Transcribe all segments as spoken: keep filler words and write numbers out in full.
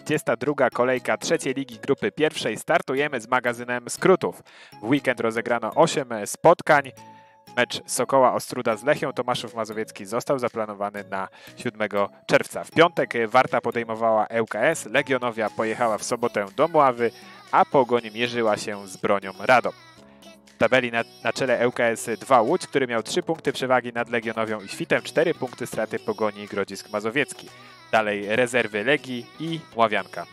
trzydziesta druga kolejka trzeciej ligi grupy pierwszej. Startujemy z magazynem skrótów. W weekend rozegrano osiem spotkań. Mecz Sokoła Ostróda z Lechią Tomaszów Mazowiecki został zaplanowany na siódmego czerwca. W piątek Warta podejmowała L K S, Legionowia pojechała w sobotę do Mławy, a Pogoń mierzyła się z Bronią Radom. W tabeli na, na czele L K S dwa Łódź, który miał trzy punkty przewagi nad Legionowią i Świtem, cztery punkty straty Pogoni i Grodzisk Mazowiecki. Dalej rezerwy Legii i Mławianka.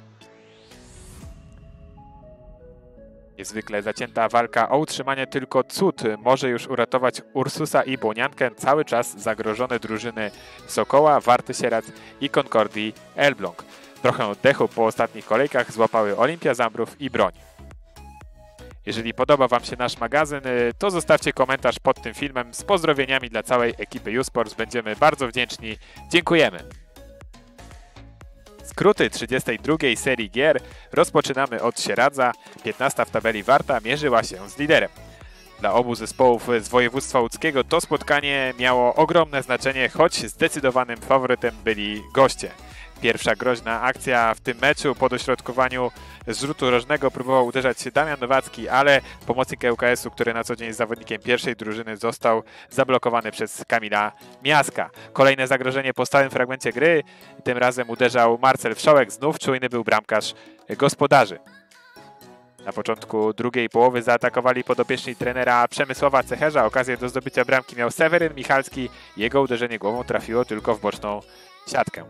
Niezwykle zacięta walka o utrzymanie, tylko cud może już uratować Ursusa i Błoniankę, cały czas zagrożone drużyny Sokoła, Warty Sierac i Concordii Elbląg. Trochę oddechu po ostatnich kolejkach złapały Olimpia Zambrów i Broń. Jeżeli podoba Wam się nasz magazyn, to zostawcie komentarz pod tym filmem z pozdrowieniami dla całej ekipy uSports. Będziemy bardzo wdzięczni. Dziękujemy. Skróty trzydziestej drugiej serii gier rozpoczynamy od Sieradza. piętnasta w tabeli Warta mierzyła się z liderem. Dla obu zespołów z województwa łódzkiego to spotkanie miało ogromne znaczenie, choć zdecydowanym faworytem byli goście. Pierwsza groźna akcja w tym meczu po dośrodkowaniu z rzutu rożnego próbował uderzać się Damian Nowacki, ale pomocnik L K S-u, który na co dzień jest zawodnikiem pierwszej drużyny, został zablokowany przez Kamila Miaska. Kolejne zagrożenie po stałym fragmencie gry, tym razem uderzał Marcel Wszołek, znów czujny był bramkarz gospodarzy. Na początku drugiej połowy zaatakowali podopieczni trenera Przemysława Cecherza. Okazję do zdobycia bramki miał Seweryn Michalski. Jego uderzenie głową trafiło tylko w boczną siatkę.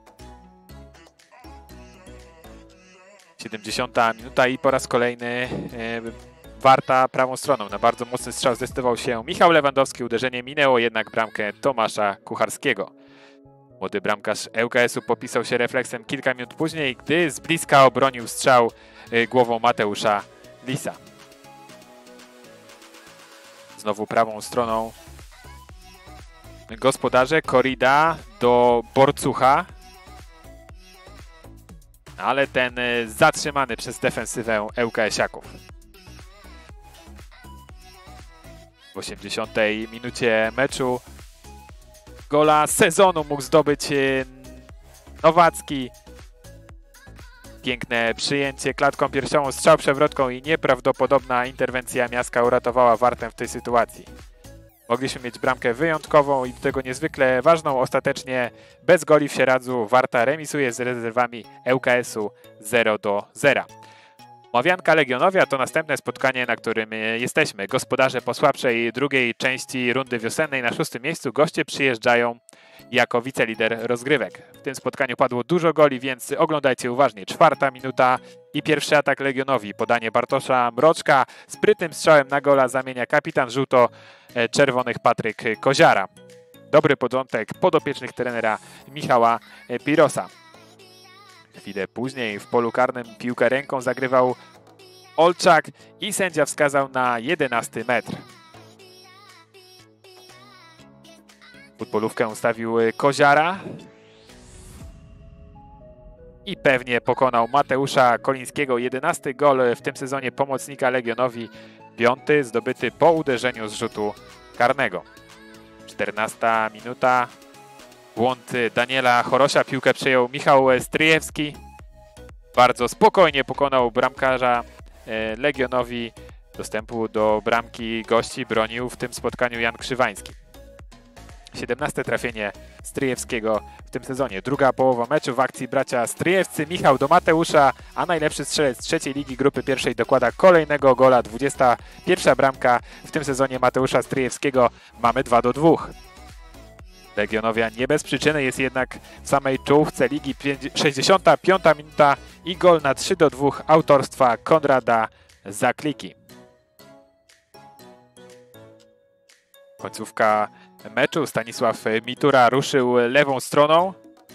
siedemdziesiąta minuta i po raz kolejny e, Warta prawą stroną. Na bardzo mocny strzał zdecydował się Michał Lewandowski. Uderzenie minęło jednak bramkę Tomasza Kucharskiego. Młody bramkarz L K S-u popisał się refleksem kilka minut później, gdy z bliska obronił strzał e, głową Mateusza Lisa. Znowu prawą stroną gospodarze. Korida do Borcucha. Ale ten zatrzymany przez defensywę L K S-iaków. W osiemdziesiątej minucie meczu gola sezonu mógł zdobyć Nowacki. Piękne przyjęcie klatką piersiową, strzał przewrotką i nieprawdopodobna interwencja Miaska uratowała Wartę w tej sytuacji. Mogliśmy mieć bramkę wyjątkową i do tego niezwykle ważną. Ostatecznie bez goli w Sieradzu Warta remisuje z rezerwami L K S-u zero do zera. Mławianka Legionowia to następne spotkanie, na którym jesteśmy. Gospodarze po słabszej drugiej części rundy wiosennej na szóstym miejscu, goście przyjeżdżają jako wicelider rozgrywek. W tym spotkaniu padło dużo goli, więc oglądajcie uważnie. Czwarta minuta i pierwszy atak Legionowi. Podanie Bartosza Mroczka. Sprytnym strzałem na gola zamienia kapitan żółto-czerwonych Patryk Koziara. Dobry początek podopiecznych trenera Michała Pirosa. Chwilę później w polu karnym piłkę ręką zagrywał Olczak i sędzia wskazał na jedenasty metr. Futbolówkę ustawił Koziara i pewnie pokonał Mateusza Kolińskiego. jedenasty gol w tym sezonie pomocnika Legionowi, piąty zdobyty po uderzeniu z rzutu karnego. czternasta minuta, błąd Daniela Chorosia, piłkę przejął Michał Stryjewski. Bardzo spokojnie pokonał bramkarza Legionowi. Dostępu do bramki gości bronił w tym spotkaniu Jan Krzywański. siedemnaste trafienie Stryjewskiego w tym sezonie. Druga połowa meczu w akcji bracia Stryjewscy. Michał do Mateusza, a najlepszy strzelec trzeciej ligi grupy pierwszej dokłada kolejnego gola. dwudziesta pierwsza bramka w tym sezonie Mateusza Stryjewskiego. Mamy dwa do dwóch. Legionowia nie bez przyczyny jest jednak w samej czołówce ligi. sześćdziesiąta piąta minuta i gol na trzy do dwóch autorstwa Konrada Zakliki. Końcówka meczu. Stanisław Mitura ruszył lewą stroną.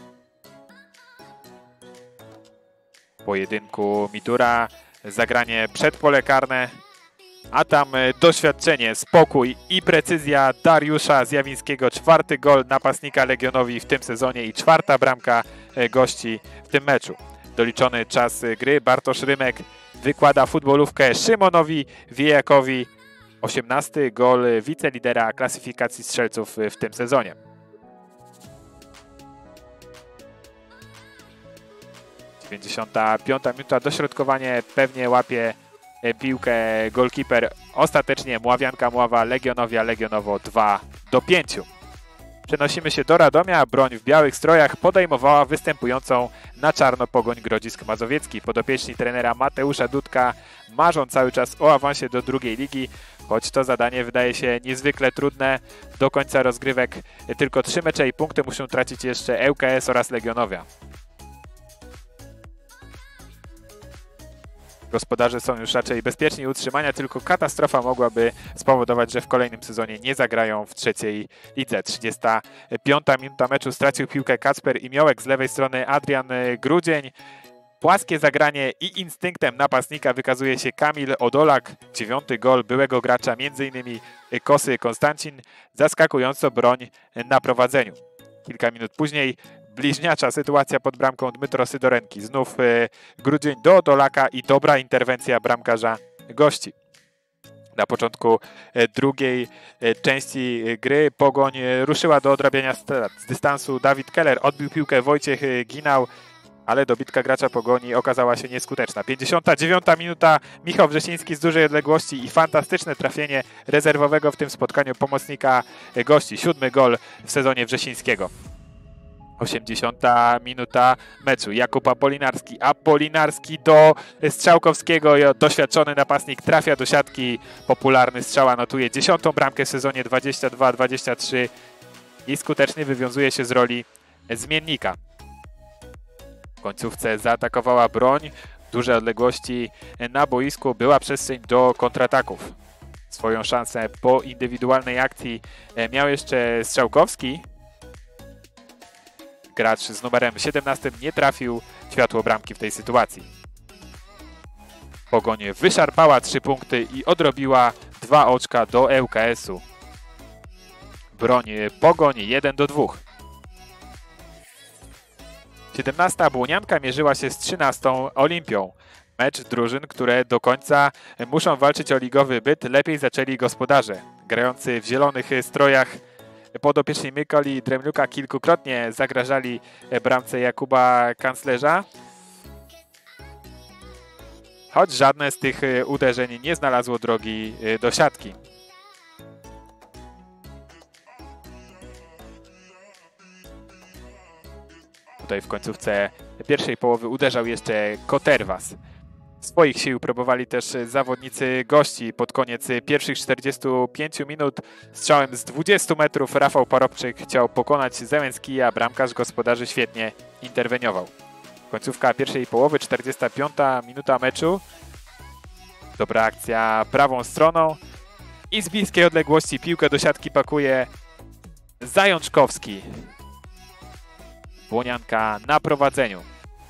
W pojedynku Mitura, zagranie przed pole karne, a tam doświadczenie, spokój i precyzja Dariusza Zjawińskiego. Czwarty gol napastnika Legionowi w tym sezonie i czwarta bramka gości w tym meczu. Doliczony czas gry. Bartosz Rymek wykłada futbolówkę Szymonowi Wiejakowi. osiemnasty gol wicelidera klasyfikacji strzelców w tym sezonie. pięćdziesiąta piąta minuta, dośrodkowanie, pewnie łapie piłkę golkiper. Ostatecznie Mławianka Mława, Legionowia Legionowo dwa do pięciu. Przenosimy się do Radomia. Broń w białych strojach podejmowała występującą na czarno Pogoń Grodzisk Mazowiecki. Podopieczni trenera Mateusza Dudka marzą cały czas o awansie do drugiej ligi, choć to zadanie wydaje się niezwykle trudne. Do końca rozgrywek tylko trzy mecze i punkty muszą tracić jeszcze L K S oraz Legionowia. Gospodarze są już raczej bezpieczni utrzymania, tylko katastrofa mogłaby spowodować, że w kolejnym sezonie nie zagrają w trzeciej lidze. trzydziesta piąta minuta meczu, stracił piłkę Kacper Imiołek, z lewej strony Adrian Grudzień. Płaskie zagranie i instynktem napastnika wykazuje się Kamil Odolak. Dziewiąty gol byłego gracza, m.in. Kosy Konstancin, zaskakująco Broń na prowadzeniu. Kilka minut później bliźniacza sytuacja pod bramką Dmytro Sydorenki. Znów e, Grudzień do Odolaka i dobra interwencja bramkarza gości. Na początku e, drugiej e, części gry Pogoń e, ruszyła do odrabiania strat. Z dystansu Dawid Keller odbił piłkę, Wojciech e, Ginał, ale dobitka gracza Pogoni okazała się nieskuteczna. pięćdziesiąta dziewiąta minuta, Michał Wrzesiński z dużej odległości i fantastyczne trafienie rezerwowego w tym spotkaniu pomocnika e, gości. Siódmy gol w sezonie Wrzesińskiego. osiemdziesiąta minuta meczu. Jakub Apolinarski. Apolinarski do Strzałkowskiego. Doświadczony napastnik trafia do siatki. Popularny strzał notuje dziesiątą bramkę w sezonie dwadzieścia dwa dwadzieścia trzy i skutecznie wywiązuje się z roli zmiennika. W końcówce zaatakowała Broń. Duże odległości na boisku. Była przestrzeń do kontrataków. Swoją szansę po indywidualnej akcji miał jeszcze Strzałkowski. Gracz z numerem siedemnastym nie trafił w światło bramki w tej sytuacji. Pogoń wyszarpała trzy punkty i odrobiła dwa oczka do L K S-u. Broń Pogoń jeden do dwóch. siedemnasta Błonianka mierzyła się z trzynastą Olimpią. Mecz drużyn, które do końca muszą walczyć o ligowy byt, lepiej zaczęli gospodarze. Grający w zielonych strojach podopieczni Mykoli Dremluka kilkukrotnie zagrażali bramce Jakuba Kanclerza, choć żadne z tych uderzeń nie znalazło drogi do siatki. Tutaj w końcówce pierwszej połowy uderzał jeszcze Koterwas. Swoich sił próbowali też zawodnicy gości. Pod koniec pierwszych czterdziestu pięciu minut strzałem z dwudziestu metrów Rafał Parobczyk chciał pokonać Zełenski, a bramkarz gospodarzy świetnie interweniował. Końcówka pierwszej połowy, czterdziesta piąta minuta meczu. Dobra akcja prawą stroną i z bliskiej odległości piłkę do siatki pakuje Zajączkowski. Błonianka na prowadzeniu.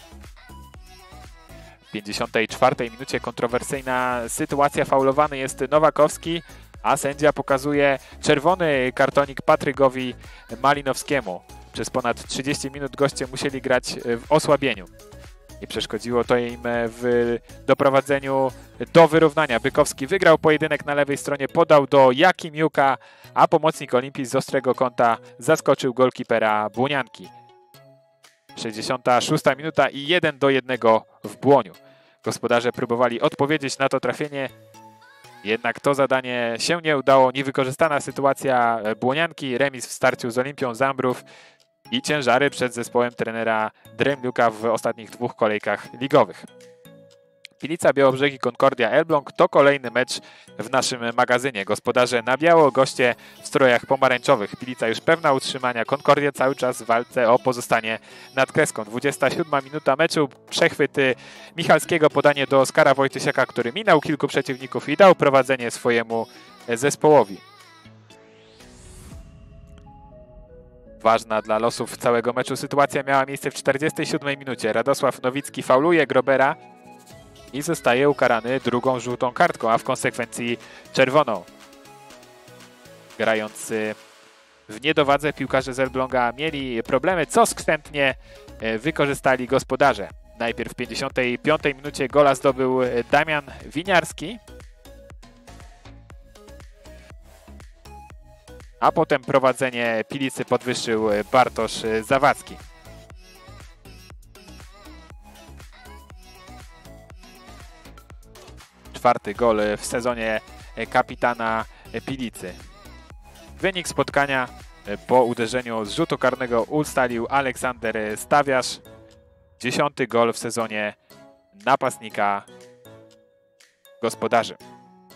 W pięćdziesiątej czwartej minucie kontrowersyjna sytuacja, faulowany jest Nowakowski, a sędzia pokazuje czerwony kartonik Patrykowi Malinowskiemu. Przez ponad trzydzieści minut goście musieli grać w osłabieniu. Nie przeszkodziło to im w doprowadzeniu do wyrównania. Bykowski wygrał pojedynek na lewej stronie, podał do Jakimiuka, a pomocnik Olimpii z ostrego kąta zaskoczył golkipera Błonianki. sześćdziesiąta szósta minuta i jeden do jednego w Błoniu. Gospodarze próbowali odpowiedzieć na to trafienie, jednak to zadanie się nie udało. Niewykorzystana sytuacja Błonianki, remis w starciu z Olimpią Zambrów i ciężary przed zespołem trenera Dremluka w ostatnich dwóch kolejkach ligowych. Pilica Białobrzegi Concordia Elbląg to kolejny mecz w naszym magazynie. Gospodarze na biało, goście w strojach pomarańczowych. Pilica już pewna utrzymania, Concordia cały czas w walce o pozostanie nad kreską. dwudziesta siódma minuta meczu, przechwyt Michalskiego, podanie do Oskara Wojtysiaka, który minął kilku przeciwników i dał prowadzenie swojemu zespołowi. Ważna dla losów całego meczu sytuacja miała miejsce w czterdziestej siódmej minucie. Radosław Nowicki fauluje Grobera i zostaje ukarany drugą żółtą kartką, a w konsekwencji czerwoną. Grając w niedowadze, piłkarze z Elbląga mieli problemy, co skrzętnie wykorzystali gospodarze. Najpierw w pięćdziesiątej piątej minucie gola zdobył Damian Winiarski, a potem prowadzenie Pilicy podwyższył Bartosz Zawadzki. czwarty gol w sezonie kapitana Pilicy. Wynik spotkania po uderzeniu z rzutu karnego ustalił Aleksander Stawiarz. Dziesiąty gol w sezonie napastnika gospodarzy.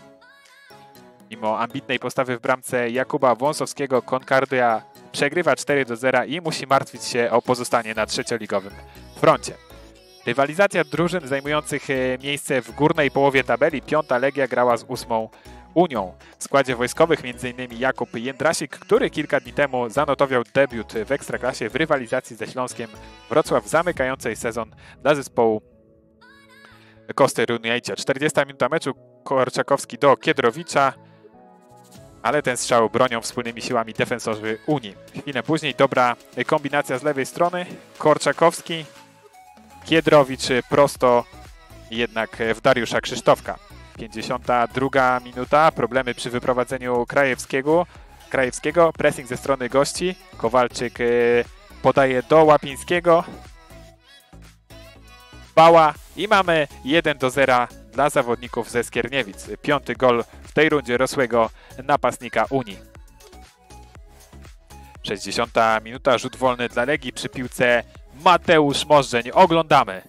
Mimo ambitnej postawy w bramce Jakuba Wąsowskiego Concordia przegrywa cztery do zera i musi martwić się o pozostanie na trzecioligowym froncie. Rywalizacja drużyn zajmujących miejsce w górnej połowie tabeli. Piąta Legia grała z ósmą Unią. W składzie wojskowych m.in. Jakub Jędrasik, który kilka dni temu zanotował debiut w Ekstraklasie w rywalizacji ze Śląskiem Wrocław, zamykającej sezon dla zespołu Kosty Runejcie. czterdziesta minuta meczu, Korczakowski do Kiedrowicza, ale ten strzał bronią wspólnymi siłami defensorzy Unii. Chwilę później dobra kombinacja z lewej strony, Korczakowski, Kiedrowicz prosto jednak w Dariusza Krzysztofka. pięćdziesiąta druga minuta, problemy przy wyprowadzeniu Krajewskiego, Krajewskiego, pressing ze strony gości, Kowalczyk podaje do Łapińskiego, Bała i mamy jeden do zera dla zawodników ze Skierniewic. Piąty gol w tej rundzie rosłego napastnika Unii. sześćdziesiąta minuta, rzut wolny dla Legii przy piłce Mateusz Możdżeń. Oglądamy.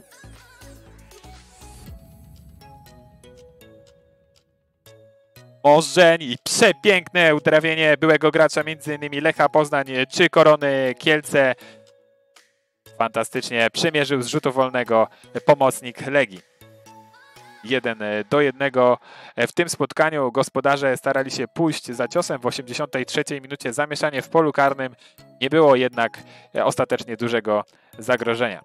Możdżeń i przepiękne utrafienie byłego gracza m.in. Lecha Poznań czy Korony Kielce. Fantastycznie przemierzył z rzutu wolnego pomocnik Legii. jeden do jednego w tym spotkaniu. Gospodarze starali się pójść za ciosem w osiemdziesiątej trzeciej minucie. Zamieszanie w polu karnym, nie było jednak ostatecznie dużego zagrożenia.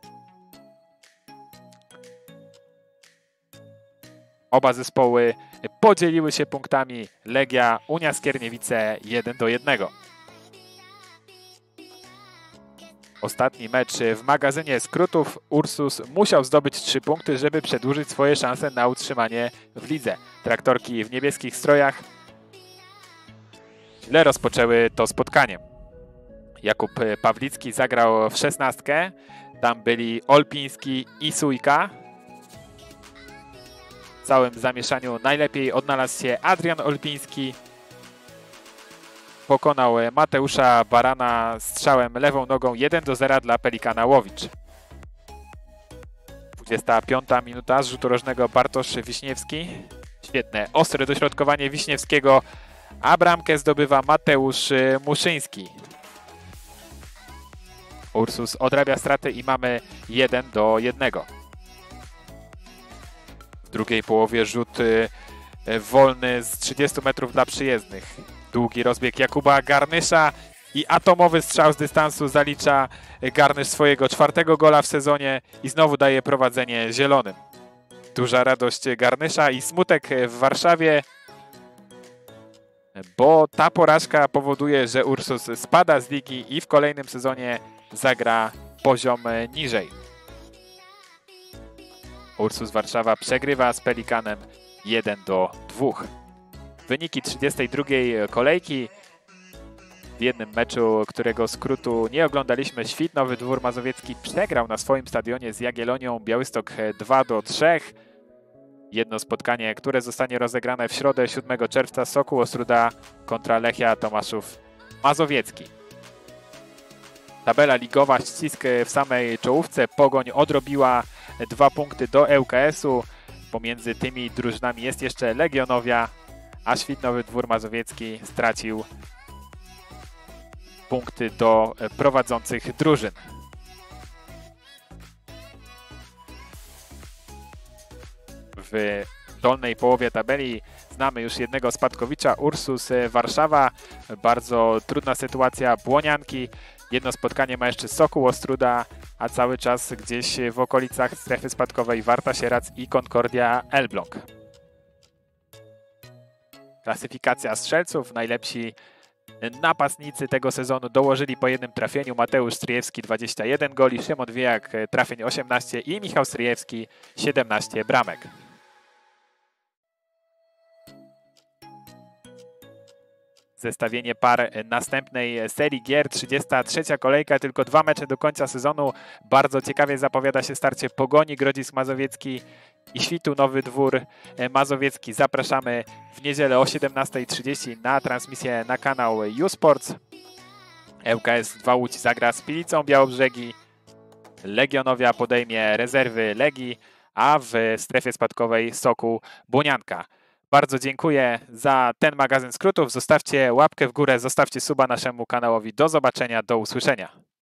Oba zespoły podzieliły się punktami. Legia, Unia Skierniewice jeden do jednego. Ostatni mecz w magazynie skrótów. Ursus musiał zdobyć trzy punkty, żeby przedłużyć swoje szanse na utrzymanie w lidze. Traktorki w niebieskich strojach źle rozpoczęły to spotkanie. Jakub Pawlicki zagrał w szesnastkę. Tam byli Olpiński i Sujka. W całym zamieszaniu najlepiej odnalazł się Adrian Olpiński. Pokonał Mateusza Barana strzałem lewą nogą. jeden do zera dla Pelikana Łowicz. dwudziesta piąta minuta, z rzutu rożnego Bartosz Wiśniewski. Świetne, ostre dośrodkowanie Wiśniewskiego, a bramkę zdobywa Mateusz Muszyński. Ursus odrabia straty i mamy jeden do jednego. W drugiej połowie rzut wolny z trzydziestu metrów dla przyjezdnych. Długi rozbieg Jakuba Garnysza i atomowy strzał z dystansu zalicza Garnysz swojego czwartego gola w sezonie i znowu daje prowadzenie zielonym. Duża radość Garnysza i smutek w Warszawie, bo ta porażka powoduje, że Ursus spada z ligi i w kolejnym sezonie zagra poziom niżej. Ursus Warszawa przegrywa z Pelikanem jeden do dwóch. Wyniki trzydziestej drugiej kolejki. W jednym meczu, którego skrótu nie oglądaliśmy, Świt Nowy Dwór Mazowiecki przegrał na swoim stadionie z Jagiellonią Białystok dwa do trzech. Jedno spotkanie, które zostanie rozegrane w środę siódmego czerwca. Sokół Ostróda kontra Lechia Tomaszów Mazowiecki. Tabela ligowa, ścisk w samej czołówce. Pogoń odrobiła dwa punkty do L K S-u. Pomiędzy tymi drużynami jest jeszcze Legionowia, a Świt Nowy Dwór Mazowiecki stracił punkty do prowadzących drużyn. W dolnej połowie tabeli znamy już jednego spadkowicza, Ursus Warszawa. Bardzo trudna sytuacja Błonianki. Jedno spotkanie ma jeszcze Sokół Ostróda, a cały czas gdzieś w okolicach strefy spadkowej Warta Sierac i Concordia Elbląg. Klasyfikacja strzelców. Najlepsi napastnicy tego sezonu dołożyli po jednym trafieniu. Mateusz Stryjewski dwadzieścia jeden goli, Szymon Wijak trafień osiemnaście i Michał Stryjewski siedemnaście bramek. Zestawienie par następnej serii gier. trzydziesta trzecia kolejka, tylko dwa mecze do końca sezonu. Bardzo ciekawie zapowiada się starcie Pogoni Grodzisk Mazowiecki i Świtu Nowy Dwór Mazowiecki. Zapraszamy w niedzielę o siedemnastej trzydzieści na transmisję na kanał U-Sports. L K S dwa Łódź zagra z Pilicą Białobrzegi. Legionowia podejmie rezerwy Legii, a w strefie spadkowej Sokół Błonianka. Bardzo dziękuję za ten magazyn skrótów. Zostawcie łapkę w górę, zostawcie suba naszemu kanałowi. Do zobaczenia, do usłyszenia.